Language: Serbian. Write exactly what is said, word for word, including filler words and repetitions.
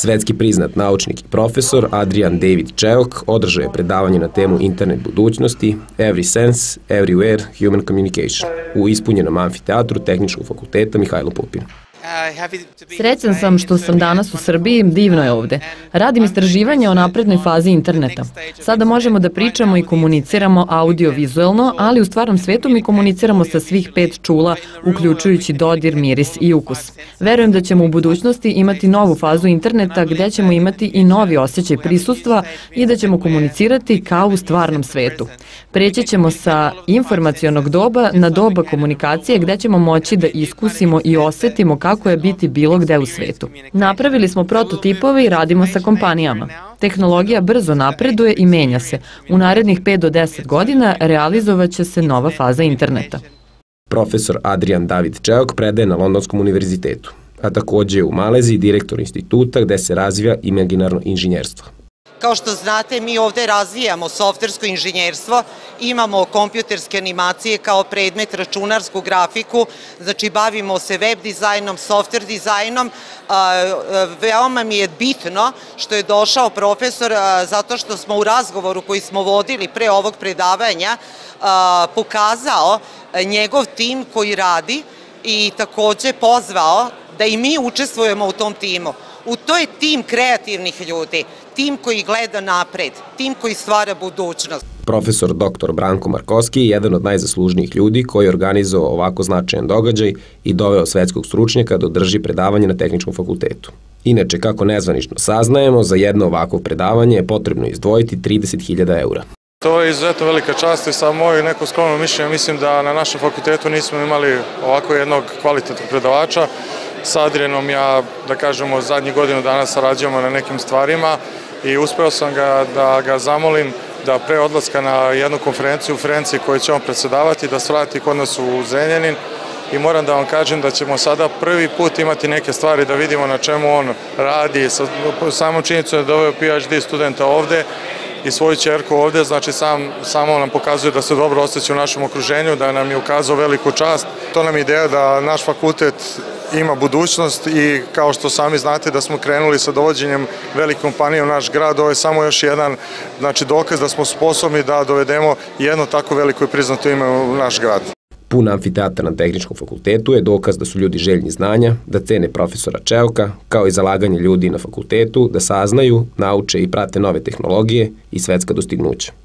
Svetski priznat naučnik i profesor Adrian David Čeok održao je predavanje na temu internet budućnosti Every Sense, Everywhere, Human Communication u ispunjenom amfiteatru Tehničkog fakulteta Mihajlo Pupin. Srećan sam što sam danas u Srbiji, divno je ovde. Radim istraživanje o naprednoj fazi interneta. Sada možemo da pričamo i komuniciramo audio-vizuelno, ali u stvarnom svetu mi komuniciramo sa svih pet čula, uključujući dodir, miris i ukus. Verujem da ćemo u budućnosti imati novu fazu interneta gde ćemo imati i novi osjećaj prisustva i da ćemo komunicirati kao u stvarnom svetu. Preći ćemo sa informacionog doba na doba komunikacije gde ćemo moći da iskusimo i osetimo kako je biti bilo gde u svetu. Napravili smo prototipove i radimo sa kompanijama. Tehnologija brzo napreduje i menja se. U narednih pet do deset godina realizovaće se nova faza interneta. Profesor Adrian David Čeok predaje na Londonskom univerzitetu, a takođe je u Maleziji direktor instituta gde se razvija imaginarno inženjerstvo. Kao što znate, mi ovde razvijamo softversko inženjerstvo, imamo kompjuterske animacije kao predmet, računarsku grafiku, znači bavimo se web dizajnom, softver dizajnom. Veoma mi je bitno što je došao profesor, zato što smo u razgovoru koji smo vodili pre ovog predavanja pokazao njegov tim koji radi i takođe pozvao da i mi učestvujemo u tom timu. U to je tim kreativnih ljudi, tim koji gleda napred, tim koji stvara budućnost. Profesor doktor Branko Markovski je jedan od najzaslužnijih ljudi koji je organizovao ovako značajan događaj i doveo svetskog stručnjaka da održi predavanje na Tehničkom fakultetu. Inače, kako nezvanično saznajemo, za jedno ovakvo predavanje je potrebno izdvojiti trideset hiljada eura. To je izuzetno velika čast i sa moje neko skromno mišljenje mislim da na našem fakultetu nismo imali ovako jednog kvalitetnog predavača. Sa Adrianom ja, da kažemo, zadnjih godinu dana sarađujemo na nekim stvarima i uspeo sam ga da ga zamolim da pre odlaska na jednu konferenciju u Firenci koju će on predsedavati, da svrati kod nas u Zrenjanin i moram da vam kažem da ćemo sada prvi put imati neke stvari da vidimo na čemu on radi. Samom činjenicom je doveo P H D studenta ovde i svoju ćerku ovde, znači sam, samo nam pokazuje da se dobro osjeća u našem okruženju, da nam je ukazao veliku čast. To nam je ideja da naš fakultet ima budućnost i kao što sami znate da smo krenuli sa dovođenjem velike kompanije u naš grad, ovo je samo još jedan znači, dokaz da smo sposobni da dovedemo jedno tako veliko i priznato ime u naš grad. Pun amfiteatar na Tehničkom fakultetu je dokaz da su ljudi željni znanja, da cene profesora Čeoka, kao i zalaganje ljudi na fakultetu, da saznaju, nauče i prate nove tehnologije i svetska dostignuća.